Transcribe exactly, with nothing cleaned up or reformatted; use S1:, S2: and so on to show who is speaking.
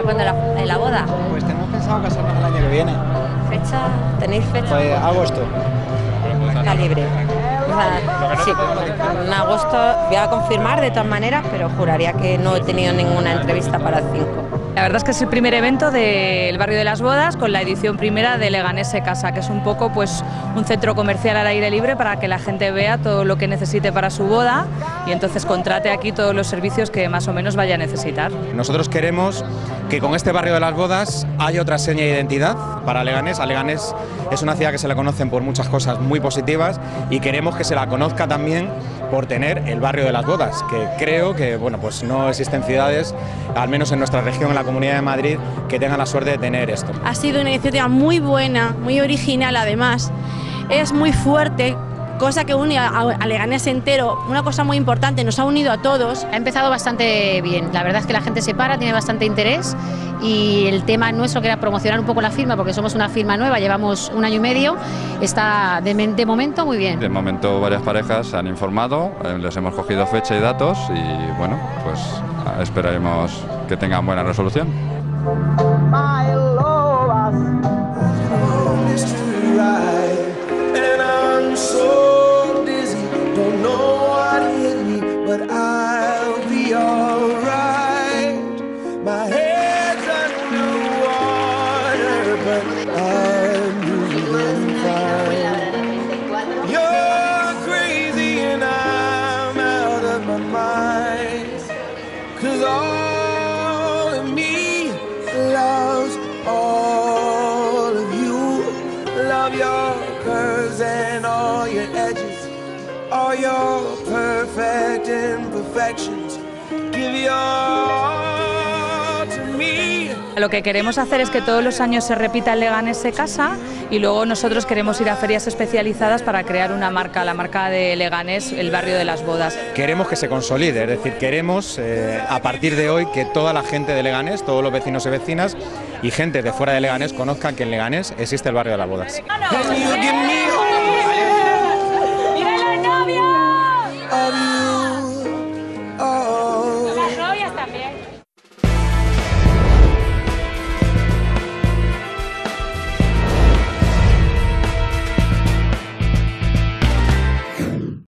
S1: cuándo la, la boda?
S2: Pues tenemos pensado casarnos el año que viene.
S1: ¿Fecha? ¿Tenéis fecha?
S2: Pues agosto.
S1: Está libre. O sea, sí, en agosto voy a confirmar de todas maneras, pero juraría que no he tenido ninguna entrevista para el cinco.
S3: La verdad es que es el primer evento del barrio de las bodas con la edición primera de Leganés se casa, que es un poco pues un centro comercial al aire libre para que la gente vea todo lo que necesite para su boda y entonces contrate aquí todos los servicios que más o menos vaya a necesitar.
S4: Nosotros queremos que con este barrio de las bodas haya otra seña de identidad para Leganés. A Leganés es una ciudad que se la conocen por muchas cosas muy positivas y queremos que se la conozca también por tener el barrio de las bodas, que creo que bueno, pues no existen ciudades, al menos en nuestra región, en la Comunidad de Madrid, que tengan la suerte de tener esto.
S5: Ha sido una iniciativa muy buena, muy original además, es muy fuerte, cosa que une a, a Leganés entero, una cosa muy importante, nos ha unido a todos.
S6: Ha empezado bastante bien, la verdad es que la gente se para, tiene bastante interés y el tema nuestro que era promocionar un poco la firma, porque somos una firma nueva, llevamos un año y medio, está de, de momento muy bien.
S7: De momento varias parejas se han informado, eh, les hemos cogido fecha y datos y bueno, pues esperaremos que tengan buena resolución.
S8: Your curves and all your edges, all your perfect imperfections, give your all to me.
S3: Lo que queremos hacer es que todos los años se repita el Leganés se casa y luego nosotros queremos ir a ferias especializadas para crear una marca, la marca de Leganés, el barrio de las bodas.
S4: Queremos que se consolide, es decir, queremos eh, a partir de hoy que toda la gente de Leganés, todos los vecinos y vecinas y gente de fuera de Leganés conozcan que en Leganés existe el barrio de las bodas.